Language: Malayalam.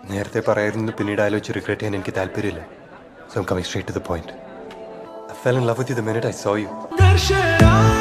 നേരത്തെ പറയായിരുന്നു പിന്നീട് ആലോചിച്ച് റിഗ്രറ്റ് ചെയ്യാൻ എനിക്ക് താല്പര്യമില്ല. So I'm coming straight to the point. I fell in love with you the minute I saw you.